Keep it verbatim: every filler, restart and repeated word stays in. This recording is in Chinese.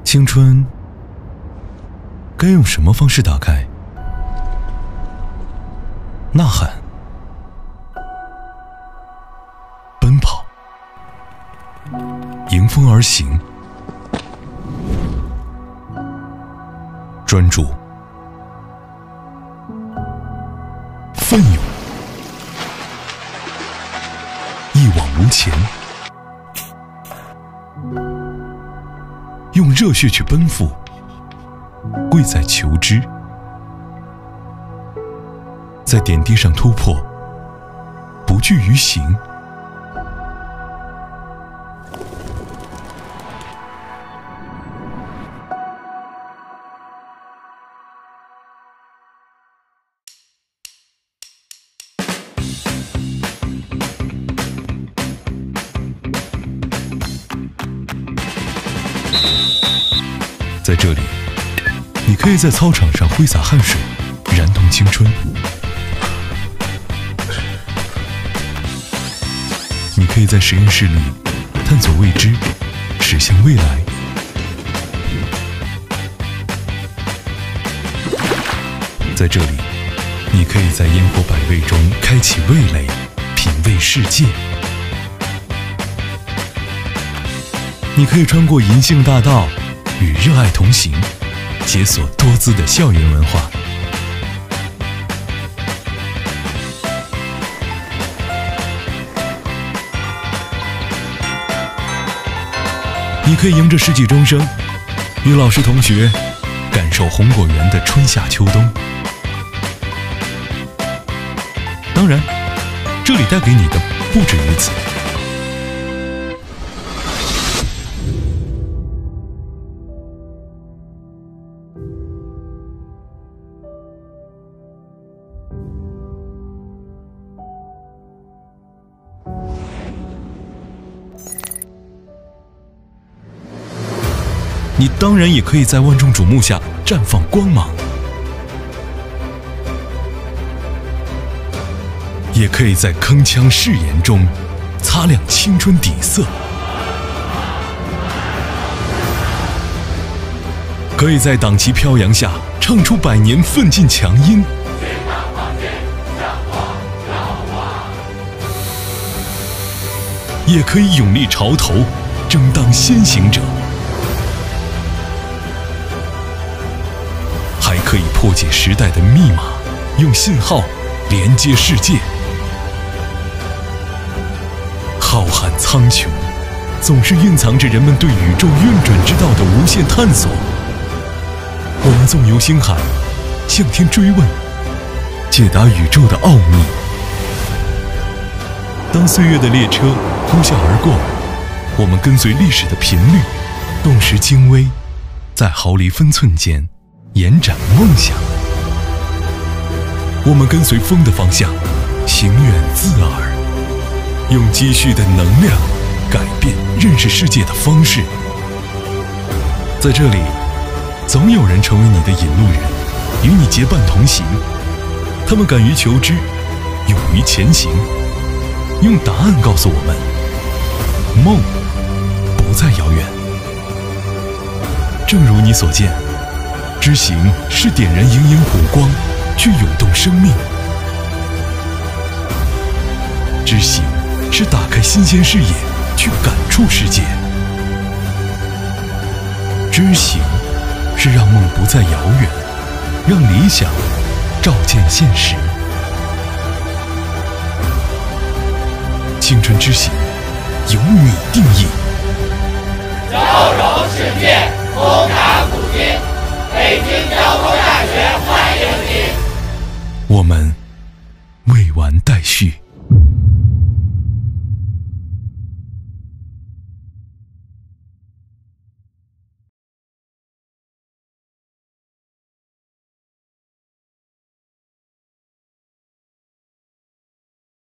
青春该用什么方式打开？呐喊，奔跑，迎风而行，专注，奋勇，一往无前，用热血去奔赴，贵在求知，在点滴上突破，不惧于行。在这里，你可以在操场上挥洒汗水，燃动青春；你可以在实验室里探索未知，驶向未来；在这里，你可以在烟火百味中开启味蕾，品味世界；你可以穿过银杏大道，与热爱同行，解锁多姿的校园文化。你可以迎着世纪钟声，与老师同学感受红果园的春夏秋冬。当然，这里带给你的不止于此。你当然也可以在万众瞩目下绽放光芒，也可以在铿锵誓言中擦亮青春底色，可以在党旗飘扬下唱出百年奋进强音，也可以勇立潮头，争当先行者。还可以破解时代的密码，用信号连接世界。浩瀚苍穹，总是蕴藏着人们对宇宙运转之道的无限探索。我们纵游星海，向天追问，解答宇宙的奥秘。当岁月的列车呼啸而过，我们跟随历史的频率，洞识精微，在毫厘分寸间延展梦想。我们跟随风的方向，行远自饵，用积蓄的能量改变认识世界的方式。在这里，总有人成为你的引路人，与你结伴同行。他们敢于求知，勇于前行，用答案告诉我们，梦不再遥远。正如你所见，知行是点燃荧荧火光，去涌动生命；知行是打开新鲜视野，去感触世界；知行是让梦不再遥远，让理想照见现实。青春知行，由你定义。 交融世界，通达古今。北京交通大学欢迎你。 我们未完待续。